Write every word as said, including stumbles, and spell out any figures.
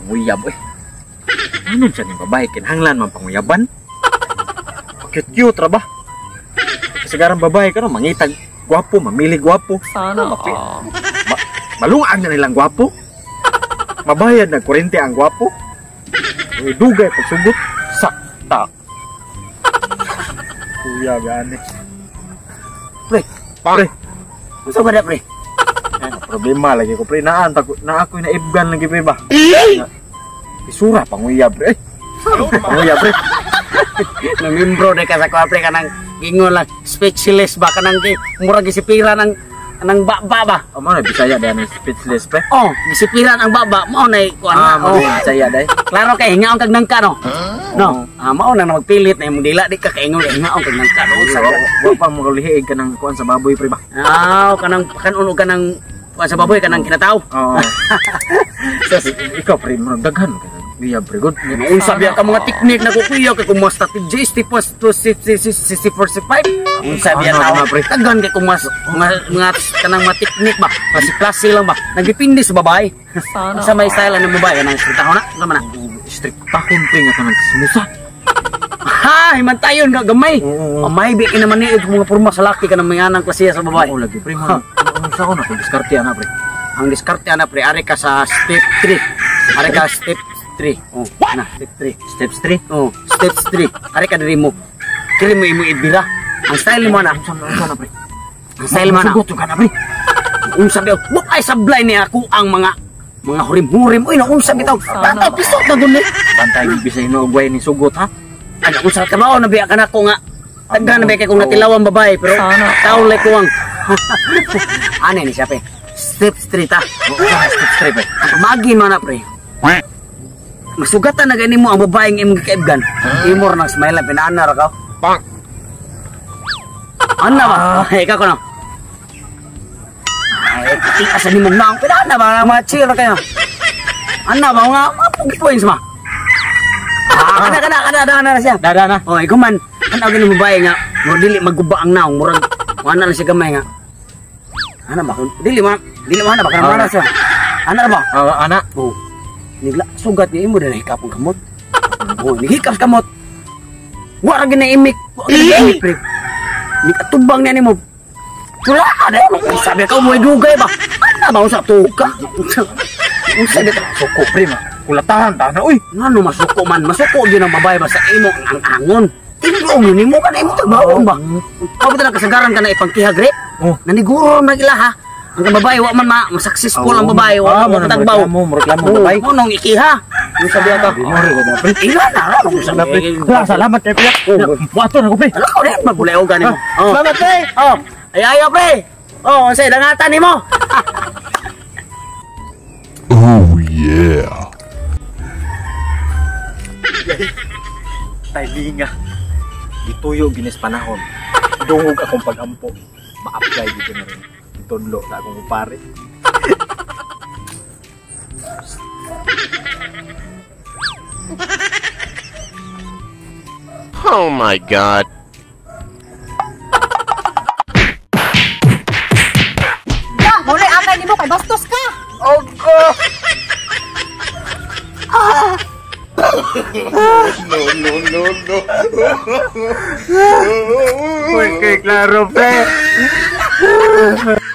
panguyab eh. Ano siya ng babae kinahanglan man panguyaban? Cute-cute ra ba? Kasagaran babae ka no, mangitag gwapo, mamili gwapo. Sana Mapi- ma- malungag na nilang gwapo. Mabayad na kurente ang gwapo. May dugay pagsugot. Sakta. Kuya gani. Pre, pre. Gusto ba na pre? Eh, problema lagi ko pre. Naan, tako- na ako'y naibgan lagi pre ba? Na- Isura, panguyab pre. Eh, panguyab pre. Namimbro de ka sa kwa pre kanang gingon lang speechless ba kanang gi murag gisipira ng nang baba ba. O mo na, Bisaya dahil ng speechless pre. Oh, gisipiran ang baba mo na kuan Ah, na. mo Oh. na Bisaya dahil. Klaro kay hingaon kag nangka no. No. Ah, mao na magpilit na imong dila di ka kaingon kay hingaon kag nangka no. Sa Wa pa mo lihiig ka ng kuan sa baboy pre ba? ah, kanang kanuno kanang kuan sa baboy kanang kinataw. Oo. So, ikaw pre, mo daghan ka ng uyab pre. Good. Unsa biya ka mga teknik na kukuya kay kung mga strategies tipos to sixty forty-five. Unsa biya Ano, tao ano, pre? tagan kay kung mas mga mga kanang mga teknik ba kasi klase lang ba nagdepende sa babae. Sana Sa may style ng babae kanang stritaho na ano man na. Strict takon pre nga kanang smusa. Ha, himantayon ka gamay. Oo. Oh, may bi naman ni mga porma sa laki kanang mga anang klase sa babae. Oo lagi pre mo. Ano sa una kung diskarte ana pre? Ang diskarte ana pre ari ka sa step three. Ari ka step three. Oh, na step three. Steps three. Oh, step three. Ari ka diri mo. Kili mo imo ibira. Ang style mo na. Unsa man unsa na pre? Ang style mo na. Sugot yung ka na pre. Unsa daw? Wa ay sablay ni ako ang mga mga hurim-hurim. Uy, naunsa bitaw. Tatay pisot na guni. Bantay bisay no ugway ni sugot ha. Ay, unsa ka ba na biya ka na ko nga. Tagda na biya kay kung natilawang babae pero Sana. tao lay ko ang. Ano ni siya pre? Step three ta. Oo, steps three pre. Magi man na pre. Masugatan na gani mo ang babaeng imong kaibgan. Imor nang smile pinana ra ka. Bang. Ana ba? Ay ka ko na. Ay, tikas ni mong naong pinana ba mga chill kayo. Ana ba nga mapugi points ma. Ah, kada kada kada kada na siya. Dada na. Oh, ikaw man. Ano gani mo babae nga? Mo dili magguba ang naong murag. Ana na siya gamay nga. Ana ba? Dili man. Dili man ba kana mana siya. Ana ba? Oh, ana. Oh. Nigla sugat ni imo dili hikap ang kamot. Oh, nihikap kamot. Wa ra gina imik. Wa ra gina imik pre. Ni katubang ni mo. Tula ada mo sabi ka mo dugay ba? Ana ba usap tuka? Unsa dito Suko pre ma. Kulatahan ta na uy. ngano masuko man? Masuko gyud ang babae ba sa imo ang angon. Tinglo ni mo kan imo tagbaon ba? Pabot na kasagaran ka na ipangkihag re. Oh. Naniguro man ila ha. Ang babae wa man ma successful ang babae wa man tagbaw. Mo mo reklamo Oh, babae. mo nang ikiha. Yung sabi ka. Dinori ko mo pre. Ila na ra mo Salamat pre. sabi. Salamat kay pre. Buhato na ko pre. Ano ko rin magulay gani mo. Oh. Salamat pre. Oh, ay ayo pre. Oh, say dangatan nimo. Oh yeah. Taylinga. Ituyo ginis panahon. Dungog akong pagampo. Ma-apply dito na rin. Itudlo na akong pare. Oh my god. Ya, muli akay nimo kay bastos ka. Ogo! Uy, kay klaro pre.